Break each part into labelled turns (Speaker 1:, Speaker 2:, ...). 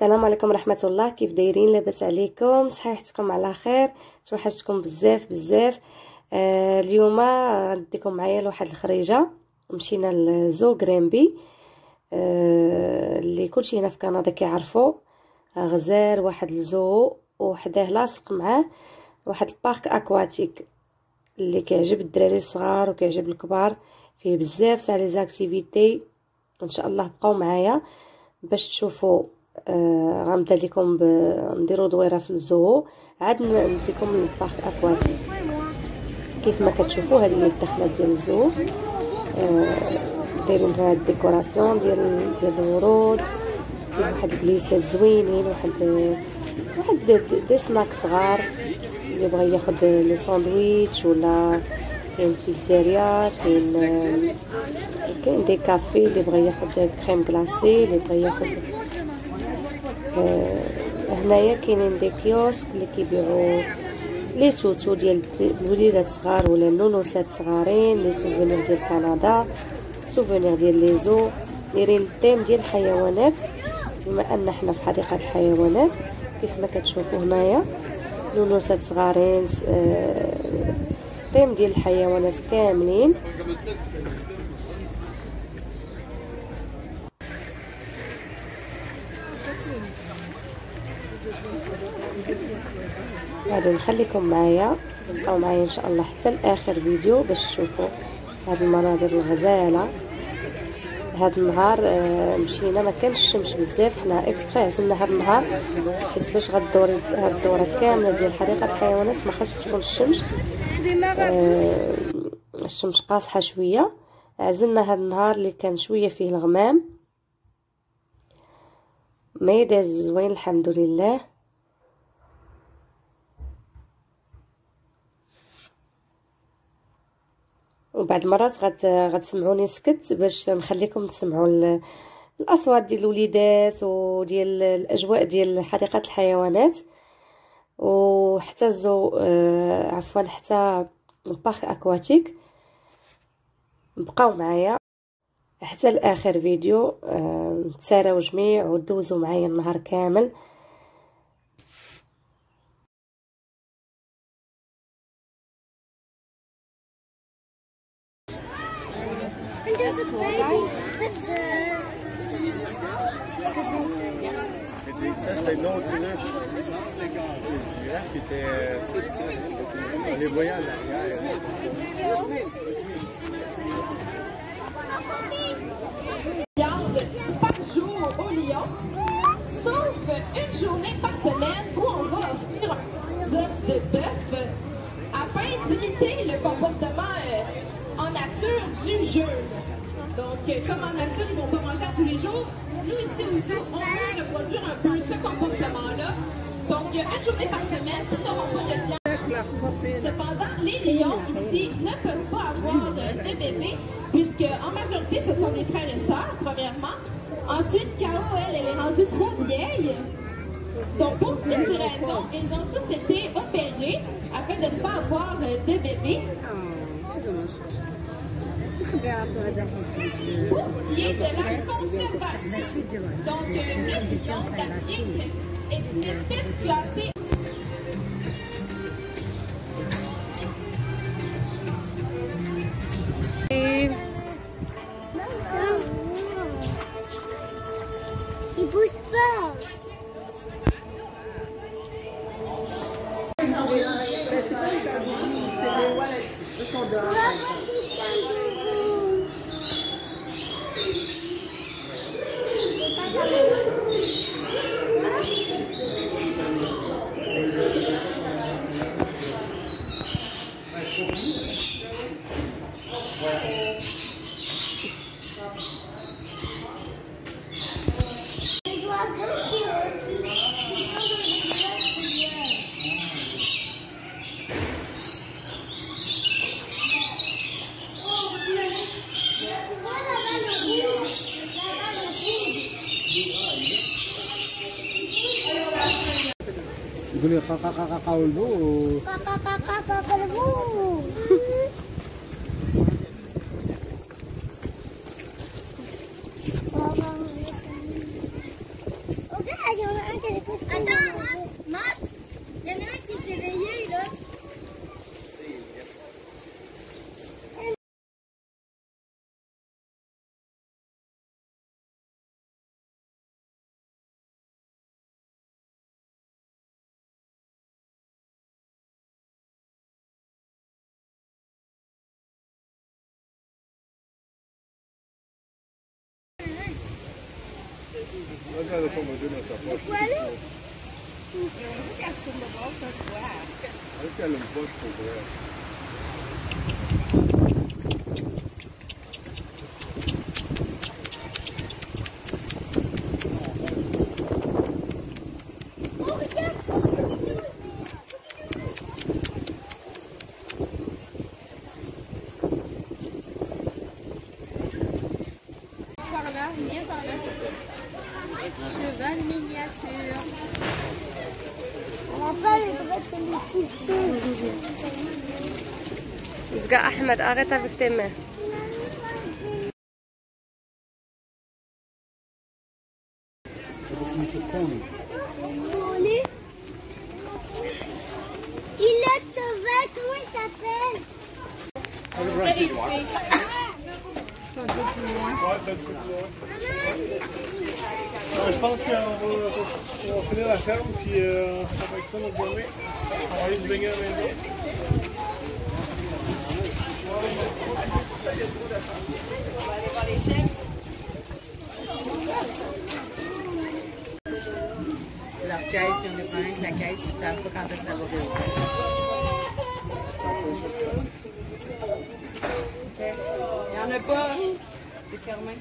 Speaker 1: السلام عليكم ورحمه الله. كيف دايرين؟ لاباس عليكم؟ صحيحتكم على خير؟ توحشتكم بزاف بزاف. اليوم غنديكم معايا لواحد الخريجه. مشينا لزو غرينبي اللي كلشي هنا في كندا كيعرفوا. غزال واحد الزو وحداه لاصق معاه واحد البارك اكواتيك اللي كيعجب الدراري الصغار وكيعجب الكبار. فيه بزاف تاع لي زاكتيفيتي. ان شاء الله بقاو معايا باش تشوفوا. غنبدا لكم نديروا دويره في الزو، عاد نديكم للبارك اكواتيك. كيف ما كتشوفوا هذه هي الدخله ديال الزو. دايرين فيها الديكوراسيون ديال الورود، فيه واحد البليسات زوينين، واحد دي سناك صغار اللي بغى ياخذ لي ساندويتش، ولا كاين بيتزاريا، كاين دي كافي اللي بغى ياخذ كريم كلاصي، اللي بغى ياخذ. هنايا كاينين دي كيوسك اللي كيبيعوا لي توتو ديال الوليدات صغار ولا النونوسات صغارين، لي سوفونير ديال كندا، سوفونير ديال لي زو. دايرين التيم ديال الحيوانات بما ان حنا في حديقه الحيوانات. كيف ما كتشوفوا هنايا نونوسات صغارين، التيم ديال الحيوانات كاملين. غادي نخليكم معايا، تبقاو معايا ان شاء الله حتى لاخر فيديو باش تشوفوا هاد المناظر الغزاله. هاد النهار مشينا ما كانش الشمس بزاف، حنا اكسبري عزلنا هاد النهار حيت باش غدوري هاد الدوره كامله ديال حديقه الحيوانات ما خاصش تكون الشمس. الشمس قاصحه شويه. عزلنا هاد النهار اللي كان شويه فيه الغمام. ما داز زوين الحمد لله. وبعد مرات غتسمعوني سكت باش نخليكم تسمعوا الاصوات ديال الوليدات وديال الاجواء ديال حديقه الحيوانات، وحتى الزو عفوا حتى البارك اكواتيك. بقاو معايا حتى لاخر فيديو، تساراو جميع ودوزوا معايا النهار كامل.
Speaker 2: There's a baby. Ça, c'était une autre luche. Les girafes étaient... On les voyait en arrière.
Speaker 3: Par jour au Lyon, sauf une journée par semaine où on va offrir un os de bœuf afin d'imiter le comportement en nature du jeu. Donc, comme en nature, ils ne vont pas manger à tous les jours. Nous, ici au zoo, on veut reproduire un peu ce comportement-là. Donc, une journée par semaine, ils n'auront pas de viande. Cependant, les lions ici ne peuvent pas avoir de bébés, puisque en majorité, ce sont des frères et sœurs, premièrement. Ensuite, K.O., elle est rendue trop vieille. Donc, pour toutes ces raisons, ils ont tous été opérés afin de ne pas avoir de bébés.
Speaker 4: C'est dommage.
Speaker 3: Pour ce qui est de la conservation, donc le lion d'Afrique est une espèce classée.
Speaker 2: Il bouge pas.
Speaker 4: يقول لي قاقا والبو
Speaker 2: قاقا والبو. Vas-y, elle va me donner sa poche. Elle a une poche pour vrai.
Speaker 5: Viens par là. Cheval miniature.
Speaker 6: On n'a pas le droit de les tisser.
Speaker 1: زقا أحمد arrête avec tes mains.
Speaker 6: Il a sauvé, comment il s'appelle?
Speaker 2: Je pense qu'on va finir la ferme, puis avec ça, notre journée, on va aller se baigner à la maison.
Speaker 7: Leur caisse, ils ont des problèmes avec la caisse, ils ne savent pas quand ça va réouvrir. Il n'y en a pas, c'est fermé.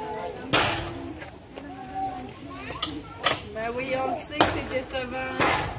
Speaker 7: Ben oui, on le sait, c'est décevant.